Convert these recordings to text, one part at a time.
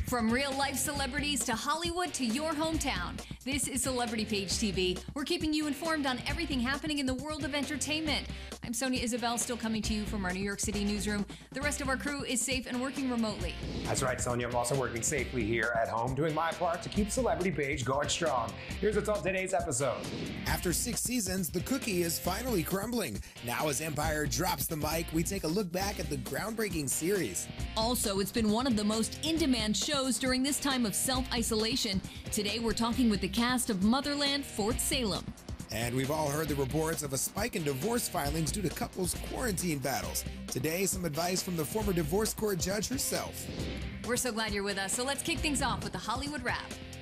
From real-life celebrities to Hollywood to your hometown, this is Celebrity Page TV. We're keeping you informed on everything happening in the world of entertainment. I'm Sonia Isabel, still coming to you from our New York City newsroom. The rest of our crew is safe and working remotely. That's right, Sonia. I'm also working safely here at home, doing my part to keep Celebrity Page going strong. Here's what's on today's episode. After 6 seasons, the cookie is finally crumbling. Now as Empire drops the mic, we take a look back at the groundbreaking series. Also, it's been one of the most in-demand shows during this time of self-isolation. Today, we're talking with the cast of Motherland Fort Salem. And we've all heard the reports of a spike in divorce filings due to couples' quarantine battles. Today, some advice from the former divorce court judge herself. We're so glad you're with us, so let's kick things off with the Hollywood Wrap.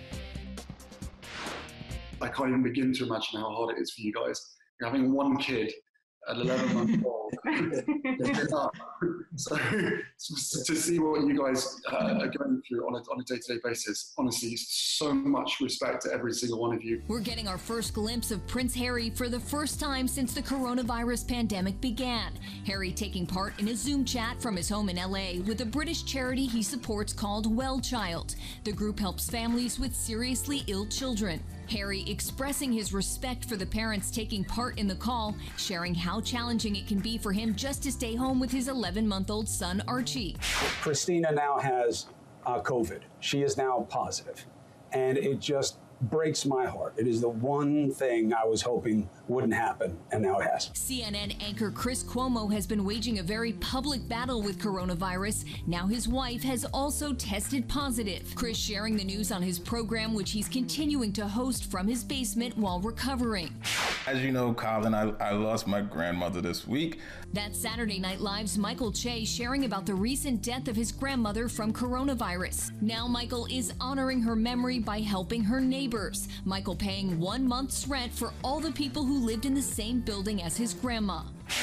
I can't even begin to imagine how hard it is for you guys. You're having one kid at 11 months old. So to see what you guys are going through on a day-to-day basis, honestly, so much respect to every single one of you. We're getting our first glimpse of Prince Harry for the first time since the coronavirus pandemic began. Harry taking part in a Zoom chat from his home in LA with a British charity he supports called Well Child. The group helps families with seriously ill children. Harry expressing his respect for the parents taking part in the call, sharing how challenging it can be for him just to stay home with his 11-month-old son, Archie. Christina now has COVID. She is now positive, and it just breaks my heart. It is the one thing I was hoping wouldn't happen, and now it has. CNN anchor Chris Cuomo has been waging a very public battle with coronavirus. Now his wife has also tested positive. Chris sharing the news on his program, which he's continuing to host from his basement while recovering. As you know, Colin, I lost my grandmother this week. That's Saturday Night Live's Michael Che sharing about the recent death of his grandmother from coronavirus. Now Michael is honoring her memory by helping her neighbors. Michael paying 1 month's rent for all the people who lived in the same building as his grandma.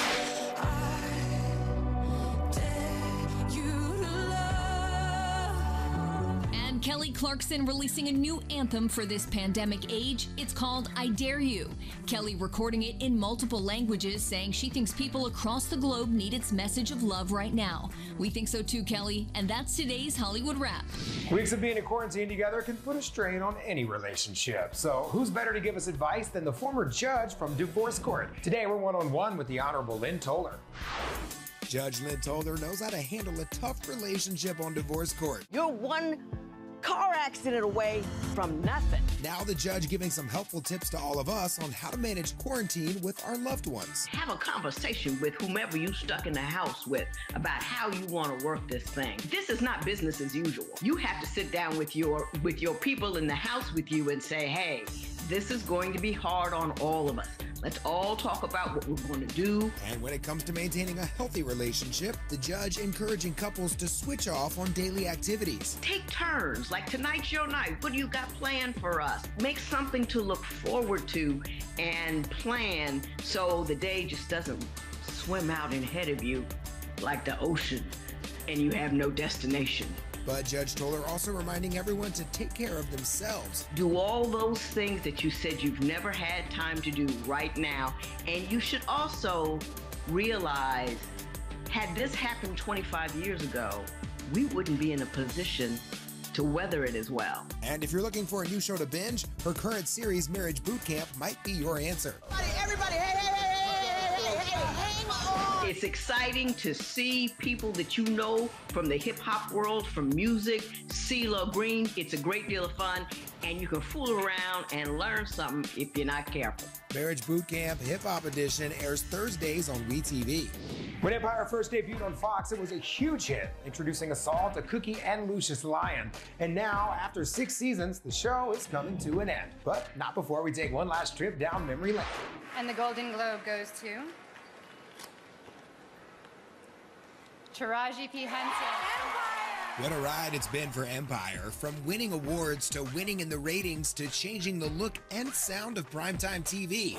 Kelly Clarkson releasing a new anthem for this pandemic age. It's called I Dare You. Kelly recording it in multiple languages, saying she thinks people across the globe need its message of love right now. We think so too, Kelly, and that's today's Hollywood Wrap. Weeks of being in quarantine together can put a strain on any relationship. So who's better to give us advice than the former judge from divorce court? Today we're one-on-one with the Honorable Lynn Toler. Judge Lynn Toler knows how to handle a tough relationship on divorce court. You're one car accident away from nothing. Now the judge giving some helpful tips to all of us on how to manage quarantine with our loved ones. Have a conversation with whomever you stuck in the house with about how you want to work this thing. This is not business as usual. You have to sit down with your people in the house with you and say, hey, this is going to be hard on all of us. Let's all talk about what we're going to do. And when it comes to maintaining a healthy relationship, the judge encouraging couples to switch off on daily activities. Take turns, like tonight's your night. What do you got planned for us? Make something to look forward to and plan so the day just doesn't swim out ahead of you like the ocean and you have no destination. But Judge Toler also reminding everyone to take care of themselves. Do all those things that you said you've never had time to do right now. And you should also realize, had this happened 25 years ago, we wouldn't be in a position to weather it as well. And if you're looking for a new show to binge, her current series, Marriage Boot Camp, might be your answer. Everybody, hang on! It's exciting to see people that you know from the hip-hop world, from music, CeeLo Green. It's a great deal of fun, and you can fool around and learn something if you're not careful. Marriage Boot Camp Hip Hop Edition airs Thursdays on WeTV. When Empire first debuted on Fox, it was a huge hit, introducing us all to Cookie and Lucius Lyon. And now, after 6 seasons, the show is coming to an end. But not before we take one last trip down memory lane. And the Golden Globe goes to Taraji P. Henson. What a ride it's been for Empire, from winning awards to winning in the ratings to changing the look and sound of primetime TV.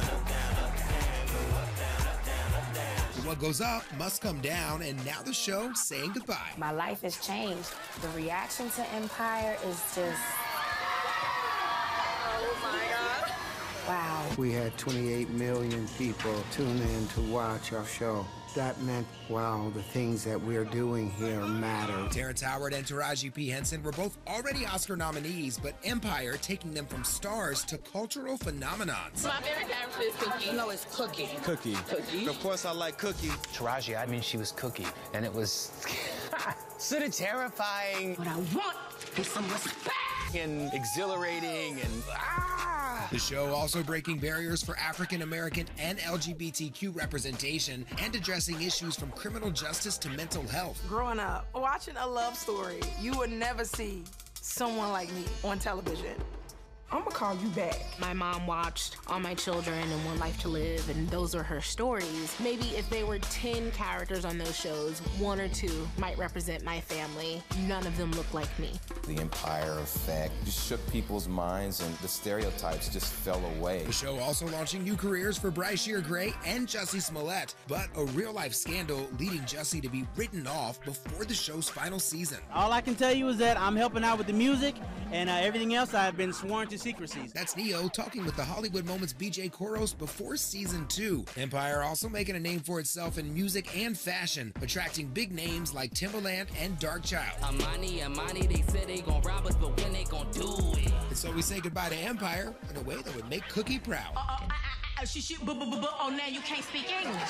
What goes up must come down, and now the show saying goodbye. My life has changed. The reaction to Empire is just... Oh my God. Wow. We had 28 million people tune in to watch our show. that meant, wow, the things that we're doing here matter. Terrence Howard and Taraji P. Henson were both already Oscar nominees, but Empire taking them from stars to cultural phenomenons. My favorite character is Cookie. No, it's Cookie. Cookie. Cookie. Of course, I like Cookie. Taraji, I mean, she was Cookie, and it was sort of terrifying. What I want is some respect. And exhilarating and The show also breaking barriers for African American and LGBTQ representation and addressing issues from criminal justice to mental health. Growing up, watching a love story, you would never see someone like me on television. I'm gonna call you back. My mom watched All My Children and One Life to Live, and those are her stories. Maybe if there were 10 characters on those shows, 1 or 2 might represent my family. None of them look like me. The Empire effect just shook people's minds and the stereotypes just fell away. The show also launching new careers for Bryshere Gray and Jussie Smollett, but a real-life scandal leading Jussie to be written off before the show's final season. All I can tell you is that I'm helping out with the music, and everything else I've been sworn to secrecies. That's Neo talking with the Hollywood Moments BJ Koros before season 2. Empire also making a name for itself in music and fashion, attracting big names like Timbaland and Darkchild. Amani, they said they gon' rob us, but when they gon' do it? And so we say goodbye to Empire in a way that would make Cookie proud. Oh, now you can't speak English.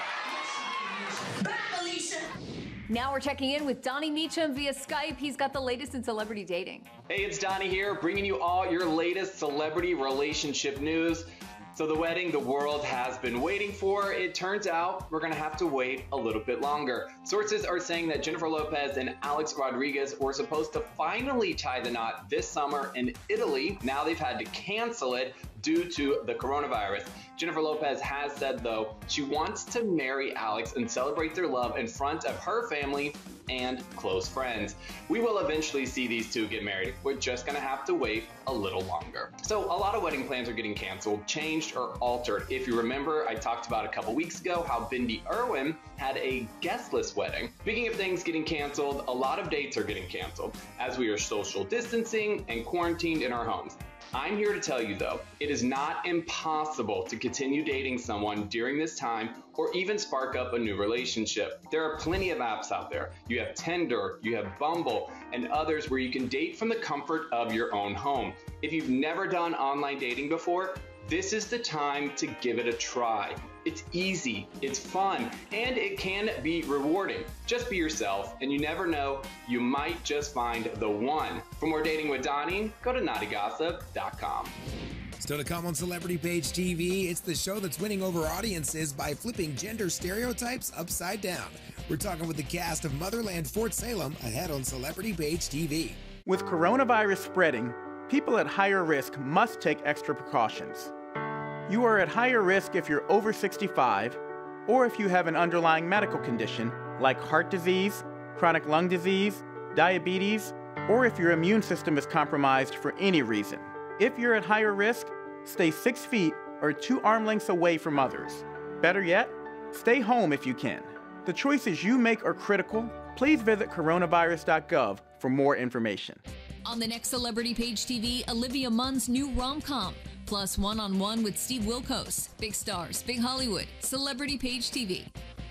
Bye, Alicia. Now we're checking in with Donnie Meacham via Skype. He's got the latest in celebrity dating. Hey, it's Donnie here, bringing you all your latest celebrity relationship news. So the wedding the world has been waiting for, it turns out we're gonna have to wait a little bit longer. Sources are saying that Jennifer Lopez and Alex Rodriguez were supposed to finally tie the knot this summer in Italy. Now they've had to cancel it due to the coronavirus. Jennifer Lopez has said, though, she wants to marry Alex and celebrate their love in front of her family and close friends. We will eventually see these two get married. We're just gonna have to wait a little longer. So a lot of wedding plans are getting canceled, changed, or altered. If you remember, I talked about a couple weeks ago how Bindi Irwin had a guestless wedding. Speaking of things getting canceled, a lot of dates are getting canceled as we are social distancing and quarantined in our homes. I'm here to tell you, though, it is not impossible to continue dating someone during this time or even spark up a new relationship. There are plenty of apps out there. You have Tinder, you have Bumble, and others where you can date from the comfort of your own home. If you've never done online dating before, this is the time to give it a try. It's easy, it's fun, and it can be rewarding. Just be yourself, and you never know, you might just find the one. For more Dating with Donnie, go to naughtygossip.com. Still to come on Celebrity Page TV, it's the show that's winning over audiences by flipping gender stereotypes upside down. We're talking with the cast of Motherland Fort Salem ahead on Celebrity Page TV. With coronavirus spreading, people at higher risk must take extra precautions. You are at higher risk if you're over 65 or if you have an underlying medical condition like heart disease, chronic lung disease, diabetes, or if your immune system is compromised for any reason. If you're at higher risk, stay 6 feet or 2 arm lengths away from others. Better yet, stay home if you can. The choices you make are critical. Please visit coronavirus.gov for more information. On the next Celebrity Page TV, Olivia Munn's new rom-com, plus one-on-one with Steve Wilkos. Big stars, big Hollywood. Celebrity Page TV.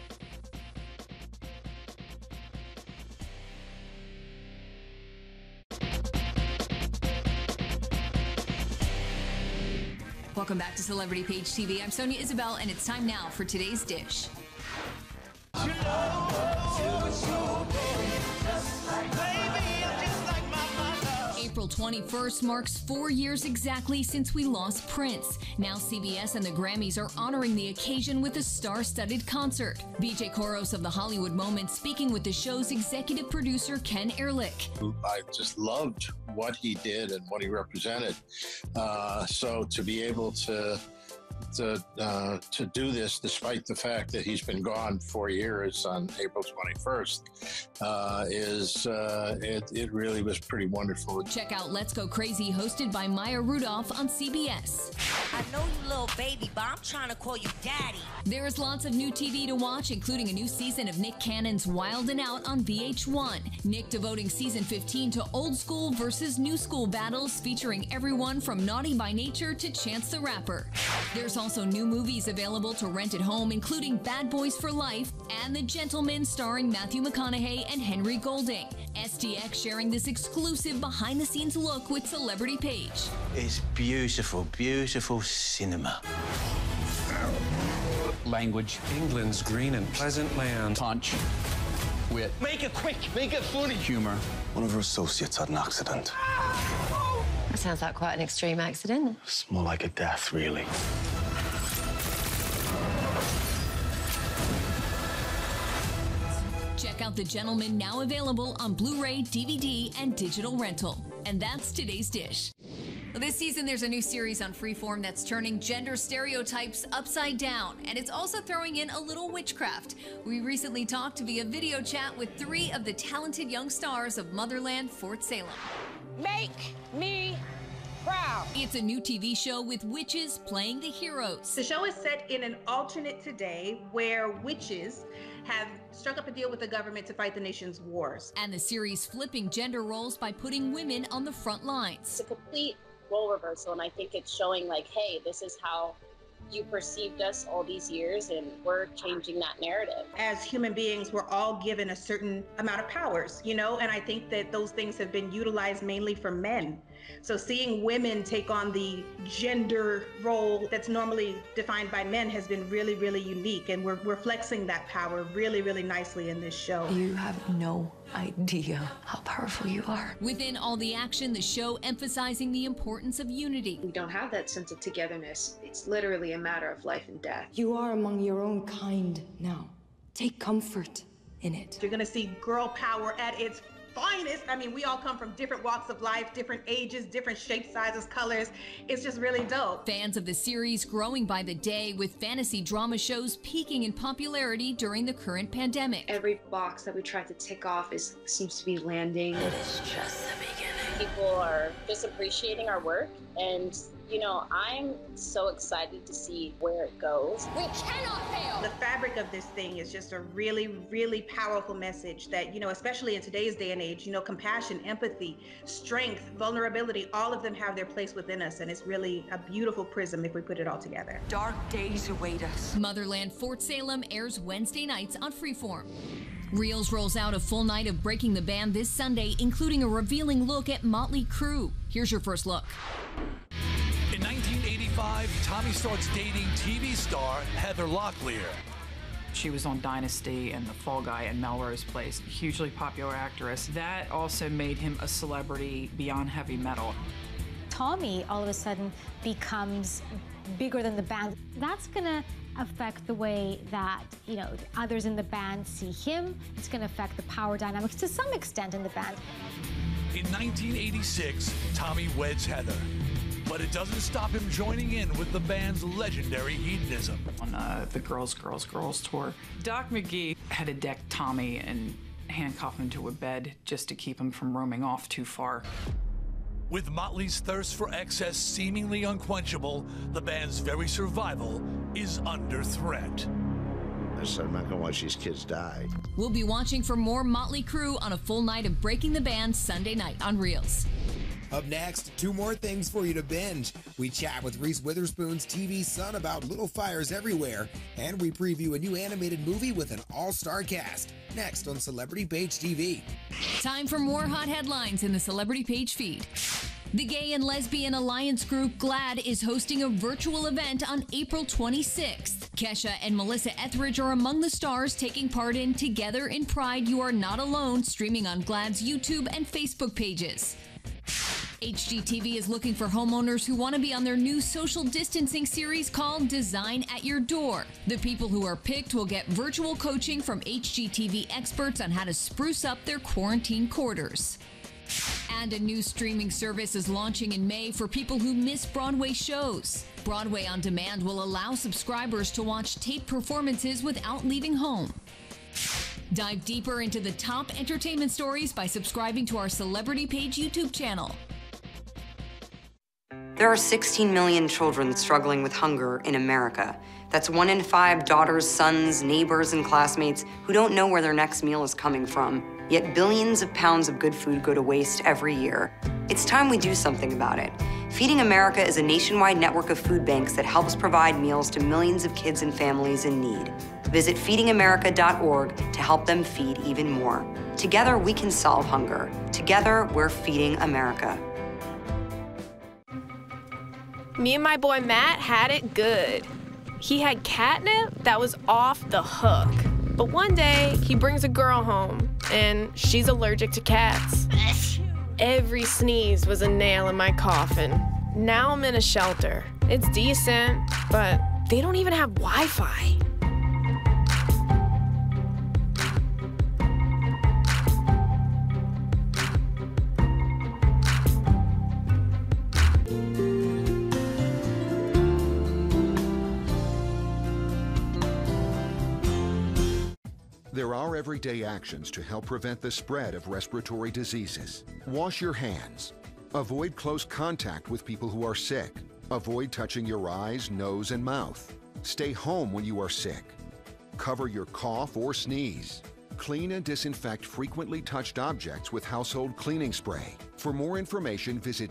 Welcome back to Celebrity Page TV. I'm Sonia Isabel, and it's time now for today's dish. April 21st marks 4 years exactly since we lost Prince. Now CBS and the Grammys are honoring the occasion with a star-studded concert. BJ Koros of the Hollywood Moments speaking with the show's executive producer Ken Ehrlich. I just loved what he did and what he represented. So to be able to do this, despite the fact that he's been gone 4 years on April 21st, it really was pretty wonderful. Check out Let's Go Crazy, hosted by Maya Rudolph on CBS. I know you little baby, but I'm trying to call you daddy. There is lots of new TV to watch, including a new season of Nick Cannon's Wild 'N Out on VH1. Nick devoting season 15 to old school versus new school battles, featuring everyone from Naughty by Nature to Chance the Rapper. There's also new movies available to rent at home, including Bad Boys for Life and The Gentleman starring Matthew McConaughey and Henry Golding. STX sharing this exclusive behind-the-scenes look with Celebrity Page. It's beautiful, beautiful cinema. Language. England's green and pleasant land. Punch. Wit. Make it quick. Make it funny. Humor. One of her associates had an accident. That sounds like quite an extreme accident. It's more like a death, really. Check out The Gentleman, now available on Blu-ray, DVD, and digital rental. And that's today's dish. This season, there's a new series on Freeform that's turning gender stereotypes upside down, and it's also throwing in a little witchcraft. We recently talked via video chat with 3 of the talented young stars of Motherland Fort Salem. Make me proud. It's a new TV show with witches playing the heroes. The show is set in an alternate today where witches have struck up a deal with the government to fight the nation's wars. And the series flipping gender roles by putting women on the front lines. It's a complete role reversal, and I think it's showing like, hey, this is how you perceived us all these years, and we're changing that narrative. As human beings, we're all given a certain amount of powers, you know, and I think that those things have been utilized mainly for men. So seeing women take on the gender role that's normally defined by men has been really, really unique, and we're flexing that power really, really nicely in this show. You have no idea how powerful you are. Within all the action, the show emphasizing the importance of unity. We don't have that sense of togetherness. It's literally a matter of life and death. You are among your own kind now. Take comfort in it. You're gonna see girl power at its finest. I mean, we all come from different walks of life, different ages, different shapes, sizes, colors. It's just really dope. Fans of the series growing by the day, with fantasy drama shows peaking in popularity during the current pandemic. Every box that we try to tick off seems to be landing. It is just the beginning. People are just appreciating our work, and you know, I'm so excited to see where it goes. We cannot fail. The fabric of this thing is just a really, really powerful message that, you know, especially in today's day and age, you know, compassion, empathy, strength, vulnerability, all of them have their place within us, and it's really a beautiful prism if we put it all together. Dark days await us. Motherland Fort Salem airs Wednesday nights on Freeform. Reels rolls out a full night of Breaking the Band this Sunday, including a revealing look at Motley Crue. Here's your first look. In 1985, Tommy starts dating TV star Heather Locklear. She was on Dynasty and The Fall Guy and Melrose Place. Hugely popular actress. That also made him a celebrity beyond heavy metal. Tommy all of a sudden becomes bigger than the band. That's gonna affect the way that, you know, others in the band see him. It's gonna affect the power dynamics to some extent in the band. In 1986, Tommy weds Heather. But it doesn't stop him joining in with the band's legendary hedonism. On the Girls, Girls, Girls tour, Doc McGee had to deck Tommy and handcuff him to a bed just to keep him from roaming off too far. With Motley's thirst for excess seemingly unquenchable, the band's very survival is under threat. I said, I'm not gonna watch these kids die. We'll be watching for more Motley Crue on a full night of Breaking the Band Sunday night on Reels. Up next, 2 more things for you to binge. We chat with Reese Witherspoon's TV son about little fires everywhere, and we preview a new animated movie with an all-star cast. Next on Celebrity Page TV. Time for more hot headlines in the Celebrity Page feed. The Gay and Lesbian Alliance group GLAAD is hosting a virtual event on April 26th. Kesha and Melissa Etheridge are among the stars taking part in Together in Pride You Are Not Alone, streaming on GLAAD's YouTube and Facebook pages. HGTV is looking for homeowners who want to be on their new social distancing series called Design at Your Door. The people who are picked will get virtual coaching from HGTV experts on how to spruce up their quarantine quarters. And a new streaming service is launching in May for people who miss Broadway shows. Broadway On Demand will allow subscribers to watch taped performances without leaving home. Dive deeper into the top entertainment stories by subscribing to our Celebrity Page YouTube channel. There are 16 million children struggling with hunger in America. That's 1 in 5 daughters, sons, neighbors, and classmates who don't know where their next meal is coming from. Yet billions of pounds of good food go to waste every year. It's time we do something about it. Feeding America is a nationwide network of food banks that helps provide meals to millions of kids and families in need. Visit feedingamerica.org to help them feed even more. Together, we can solve hunger. Together, we're feeding America. Me and my boy Matt had it good. He had catnip that was off the hook. But one day, he brings a girl home, and she's allergic to cats. Every sneeze was a nail in my coffin. Now I'm in a shelter. It's decent, but they don't even have Wi-Fi. There are everyday actions to help prevent the spread of respiratory diseases. Wash your hands. Avoid close contact with people who are sick. Avoid touching your eyes, nose, and mouth. Stay home when you are sick. Cover your cough or sneeze. Clean and disinfect frequently touched objects with household cleaning spray. For more information, visit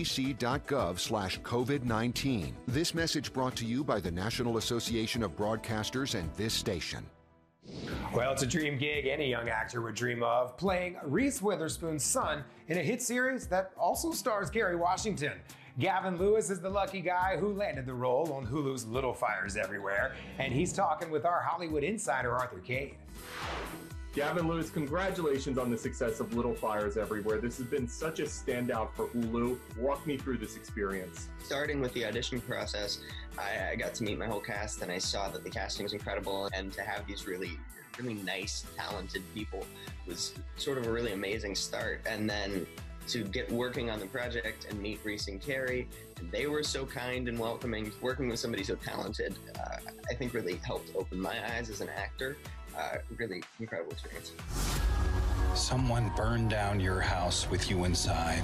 cdc.gov/COVID-19. This message brought to you by the National Association of Broadcasters and this station. Well, it's a dream gig any young actor would dream of, playing Reese Witherspoon's son in a hit series that also stars Kerry Washington. Gavin Lewis is the lucky guy who landed the role on Hulu's Little Fires Everywhere, and he's talking with our Hollywood insider, Arthur Cade. Gavin Lewis, congratulations on the success of Little Fires Everywhere. This has been such a standout for Hulu. Walk me through this experience. Starting with the audition process, I got to meet my whole cast, and I saw that the casting was incredible, and to have these really nice, talented people was sort of a really amazing start. And then to get working on the project and meet Reese and Kerry, and they were so kind and welcoming. Working with somebody so talented, I think really helped open my eyes as an actor. Really incredible experience. Someone burned down your house with you inside.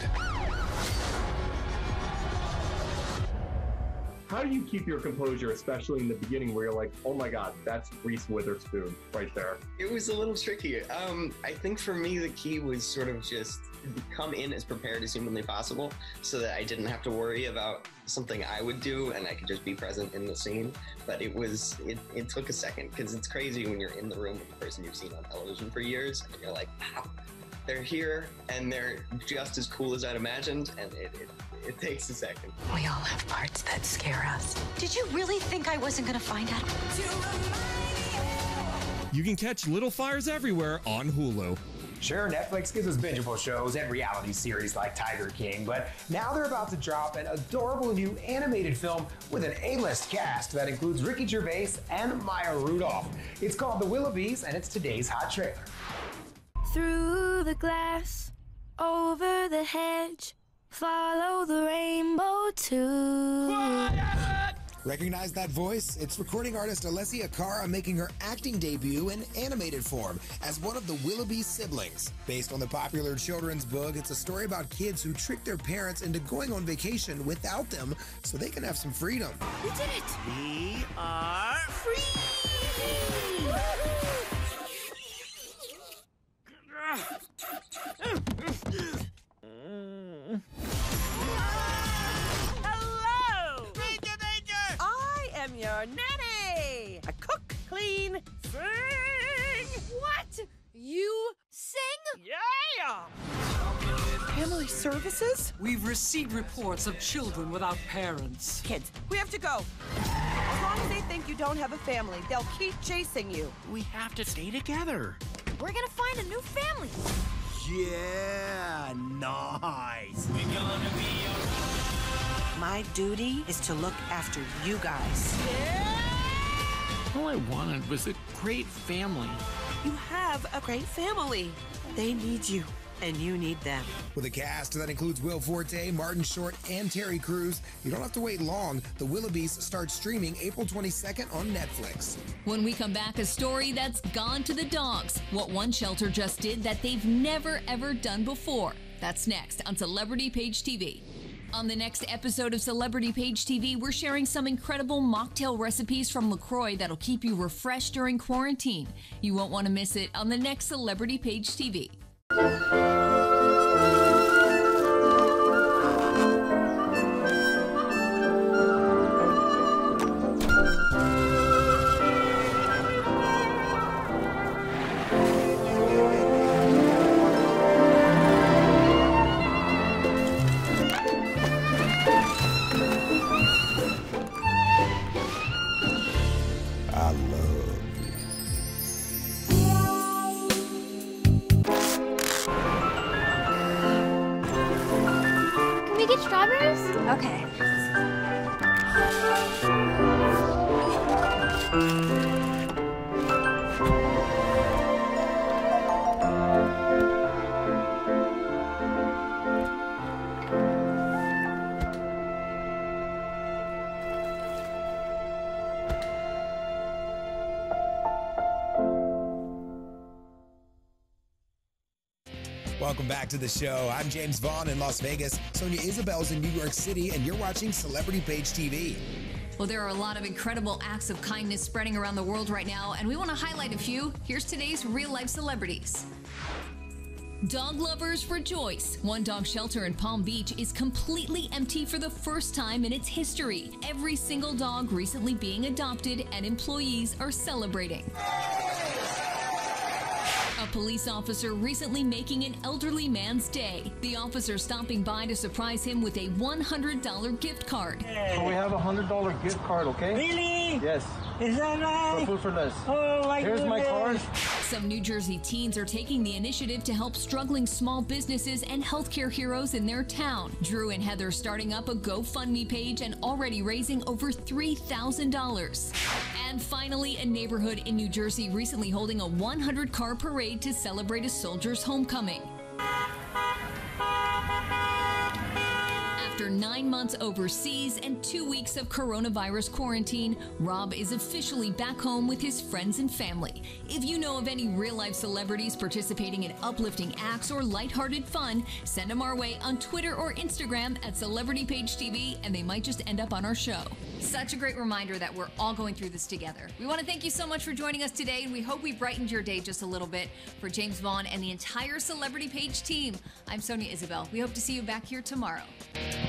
How do you keep your composure, especially in the beginning where you're like, oh my God, that's Reese Witherspoon right there? It was a little tricky. I think for me, the key was sort of just come in as prepared as humanly possible so that I didn't have to worry about something I would do and I could just be present in the scene. But it took a second, because it's crazy when you're in the room with the person you've seen on television for years and you're like, wow, they're here and they're just as cool as I'd imagined, and it takes a second. We all have parts that scare us. Did you really think I wasn't gonna find out? You can catch Little Fires Everywhere on Hulu. Sure, Netflix gives us bingeable shows and reality series like Tiger King, but now they're about to drop an adorable new animated film with an A-list cast that includes Ricky Gervais and Maya Rudolph. It's called The Willoughbys, and it's today's hot trailer. Through the glass, over the hedge, follow the rainbow too. Recognize that voice? It's recording artist Alessia Cara making her acting debut in animated form as one of the Willoughby siblings. Based on the popular children's book, it's a story about kids who trick their parents into going on vacation without them so they can have some freedom. We did it! We are free! Hello! Danger, danger! I am your nanny! I cook, clean, sing! What? You sing? Yeah! Family services? We've received reports of children without parents. Kids, we have to go. As long as they think you don't have a family, they'll keep chasing you. We have to stay together. We're gonna find a new family. Yeah, nice. My duty is to look after you guys. All I wanted was a great family. You have a great family. They need you, and you need them. With a cast that includes Will Forte, Martin Short, and Terry Crews, you don't have to wait long. The Willoughbys start streaming April 22nd on Netflix. When we come back, a story that's gone to the dogs. What one shelter just did that they've never, ever done before. That's next on Celebrity Page TV. On the next episode of Celebrity Page TV, we're sharing some incredible mocktail recipes from LaCroix that'll keep you refreshed during quarantine. You won't want to miss it on the next Celebrity Page TV. we get strawberries? Okay. Welcome back to the show. I'm James Vaughn in Las Vegas. Sonia Isabel's in New York City, and you're watching Celebrity Page TV. Well, there are a lot of incredible acts of kindness spreading around the world right now, and we want to highlight a few. Here's today's real-life celebrities. Dog lovers rejoice. One dog shelter in Palm Beach is completely empty for the first time in its history. Every single dog recently being adopted, and employees are celebrating. A police officer recently making an elderly man's day. The officer stopping by to surprise him with a $100 gift card. So we have a $100 gift card, okay? Really? Yes. Is that right? For Food for Less. Oh my Here's my card. Some New Jersey teens are taking the initiative to help struggling small businesses and healthcare heroes in their town. Drew and Heather starting up a GoFundMe page and already raising over $3,000. And finally, a neighborhood in New Jersey recently holding a 100-car parade to celebrate a soldier's homecoming. After 9 months overseas and 2 weeks of coronavirus quarantine, Rob is officially back home with his friends and family. If you know of any real-life celebrities participating in uplifting acts or lighthearted fun, send them our way on Twitter or Instagram at CelebrityPageTV, and they might just end up on our show. Such a great reminder that we're all going through this together. We want to thank you so much for joining us today, and we hope we brightened your day just a little bit. For James Vaughn and the entire Celebrity Page team, I'm Sonia Isabel. We hope to see you back here tomorrow.